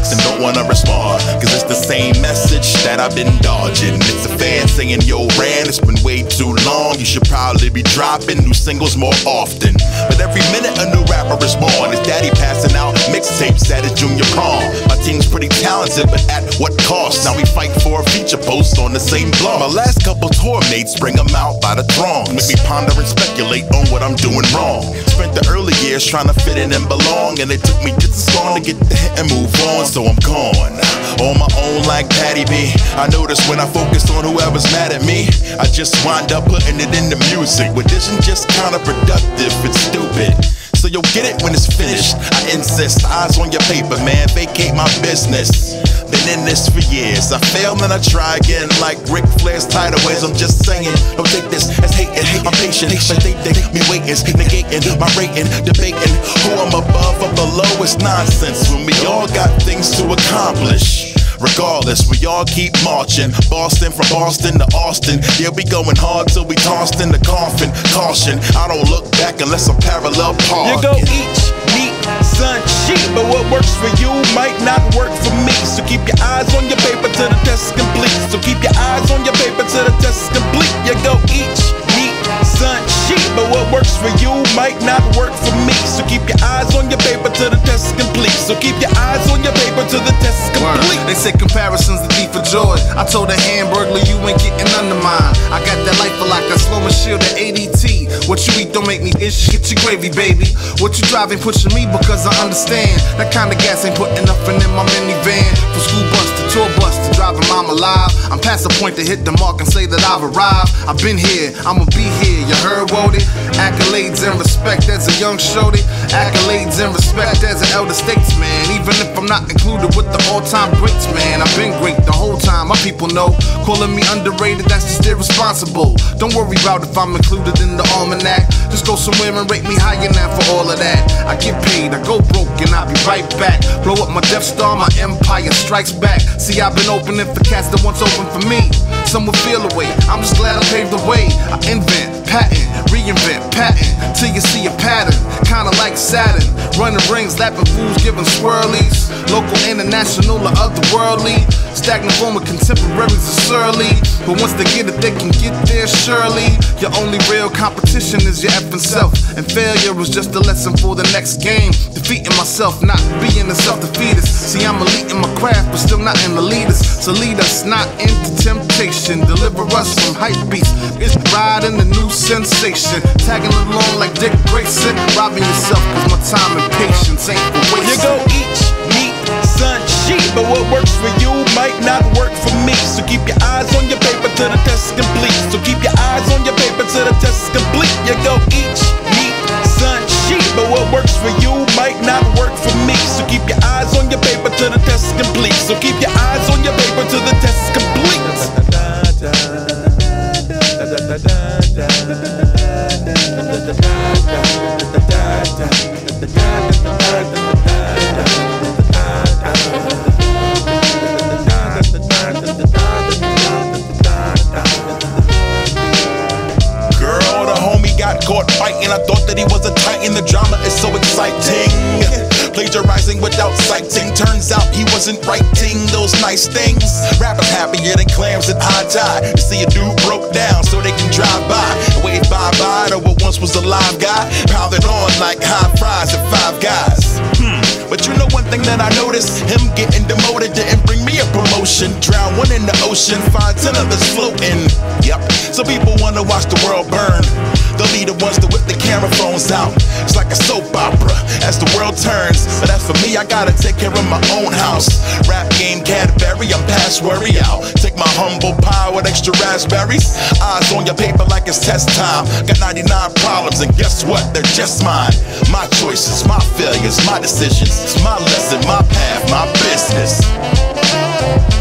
inbox and don't wanna respond, cause it's the same message that I've been dodging. It's a fan saying, yo, Ran, it's been way too long. You should probably be dropping new singles more often. But every minute a new rapper is born. His daddy passing out mixtapes at his junior prom. My team's pretty talented, but at what cost? Now we fight for a feature post on the same blog. My last couple tour mates bring them out by the throngs. Make me ponder and speculate on what I'm doing wrong. Spent the early years trying to fit in and belong, and it took me just as long to get the hit and move on. So I'm gone on my own like Patty B. I notice when I focus on whoever's mad at me, I just wind up putting it in the music, which isn't just counterproductive, it's stupid. So you'll get it when it's finished. I insist, eyes on your paper, man, vacate my business. Been in this for years, I fail and I try again, like Ric Flair's tidal waves. I'm just saying, don't take this as hating. I'm patient, but they me waiting, negating my rating, debating who I'm above or below. It's nonsense when we all got things to accomplish. Regardless, we all keep marching. Boston from Boston to Austin. Yeah, we going hard till we tossed in the coffin. Caution, I don't look back unless I'm parallel parking. You go each, meet, son, sheep, but what works for you might not work for me. So keep your eyes on your paper till the test is complete. So keep your eyes on your paper till the test is complete. You go each, meet, son, sheep, but what works for you might not work for me. So keep your eyes on your paper till the test is complete. So keep your eyes on your paper till the test is complete. They say comparisons the thief of joy. I told a hamburglar you ain't getting under mine. I got that life for like that slow and shield, that ADT. What you eat don't make me itch, get your gravy, baby. What you driving pushing me because I understand that kind of gas ain't putting nothing in my minivan. From school bus to tour bus to driving mom alive, I'm past the point to hit the mark and say that I've arrived. I've been here, I'ma be here, you heard Wody? Accolades and respect as a young shorty, accolades and respect as an elder statesman. Even if I'm not included with the all-time greats, man, I've been great the whole time, my people know. Calling me underrated, that's just irresponsible. Don't worry about if I'm included in the almanac. Just go somewhere and rate me higher now for all of that. I get paid, I go broke, and I'll be right back. Blow up my Death Star, my empire strikes back. See, I've been opening for cats that once opened for me. Some will feel away, I'm just glad I paved the way. I invent, patent, reinvent, patent, till you see a pattern. Kinda like Saturn, running rings, lapping fools, giving swirlies. Local, international, or otherworldly. Stagnant form of contemporaries are surly, but once they get it, they can get there surely. Your only real competition is your effing self, and failure is just a lesson for the next game. Defeating myself, not being a self-defeatist. See, I'm elite in my craft, but still not an elitist. So lead us not into temptation, deliver us from hype beats. It's riding the new sensation, tagging along like Dick Grayson. Robbing yourself, cause my time and patience ain't for wasting. You go each, meet, son, sheep, but what works for you might not work for me. So keep your eyes on your paper till the test is complete. So keep your eyes on your paper till the test is complete. You go each, meet, son, sheep, but what works for you might not work for me. So keep your eyes on your paper till the test is complete. So keep your eyes on your paper till the test is complete. Girl, the homie got caught fighting. I thought that he was a titan. The drama is so exciting. Plagiarizing without citing. Turns out he wasn't writing those nice things. Rappers happier than clams at high tide. To see a dude broke down so they can drive by and wave bye-bye to what once was a live guy. Pounded on like hot fries at Five Guys. But you know one thing that I noticed, him getting demoted didn't bring me a promotion. Drown one in the ocean, find 10 others floating. Yep, so people wanna watch the world burn. They'll be the ones to whip the camera phones out. It's like a soap opera as the world turns. But as for me, I gotta take care of my own house. Rap game Cadbury, I'm past worry out. Take my humble pie with extra raspberries. Eyes on your paper like it's test time. Got 99 problems and guess what? They're just mine. My choices, my failures, my decisions. It's my lesson, my path, my business.